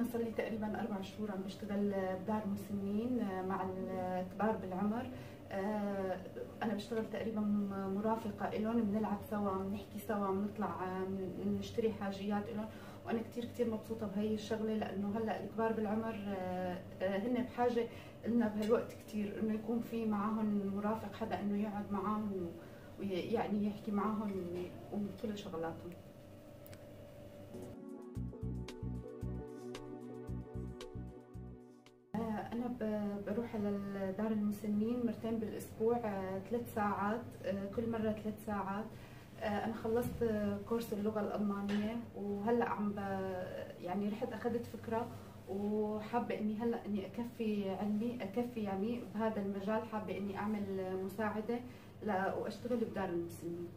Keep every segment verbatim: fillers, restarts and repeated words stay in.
صار لي تقريبا أربع شهور عم بشتغل بدار مسنين مع الكبار بالعمر. أنا بشتغل تقريبا مرافقة إلهم، بنلعب سوا، بنحكي سوا، بنطلع بنشتري حاجيات إلهم، وأنا كتير كتير مبسوطة بهي الشغلة، لأنه هلا الكبار بالعمر هن بحاجة لنا بهالوقت كتير، إنه يكون في معاهم مرافق، حدا إنه يقعد معاهم ويعني يحكي معاهم وكل شغلاتهم. أنا بروح على دار المسنين مرتين بالأسبوع، ثلاث ساعات، كل مرة ثلاث ساعات. أنا خلصت كورس اللغة الألمانية، وهلأ عم يعني رحت أخذت فكرة، وحابة إني هلأ إني أكفي علمي، أكفي يعني بهذا المجال، حابة إني أعمل مساعدة وأشتغل بدار المسنين.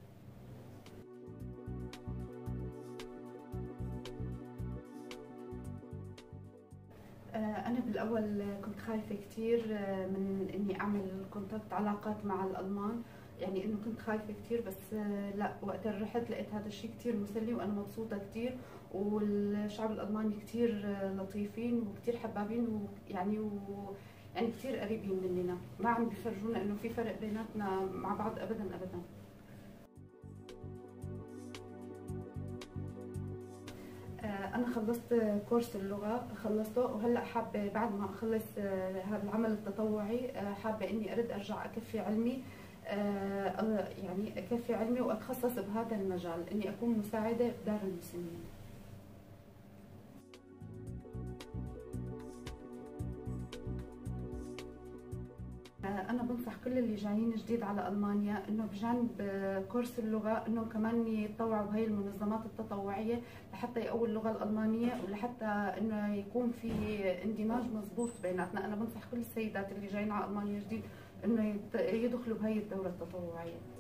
أنا بالأول كنت خايفة كتير من إني أعمل كونتاكت، علاقات مع الألمان، يعني إنه كنت خايفة كتير، بس لا، وقت رحت لقيت هذا الشيء كتير مسلي، وأنا مبسوطة كتير، والشعب الألماني كتير لطيفين وكتير حبابين، ويعني و يعني كتير قريبين مننا، ما عم بيفرجونا إنه في فرق بيناتنا مع بعض أبدا أبدا. أنا خلصت كورس اللغة، خلصته، وهلأ حابة بعد ما أخلص هذا العمل التطوعي حابة إني أرد أرجع أكفي علمي، يعني أكفي علمي وأتخصص بهذا المجال، إني أكون مساعدة بدار المسنين. أنا بنصح كل اللي جايين جديد على ألمانيا إنه بجانب كورس اللغة إنه كمان يتطوعوا بهي المنظمات التطوعية لحتى يقووا اللغة الألمانية، ولحتى إنه يكون في اندماج مضبوط بيناتنا. أنا بنصح كل السيدات اللي جايين على ألمانيا جديد إنه يدخلوا بهي الدورة التطوعية.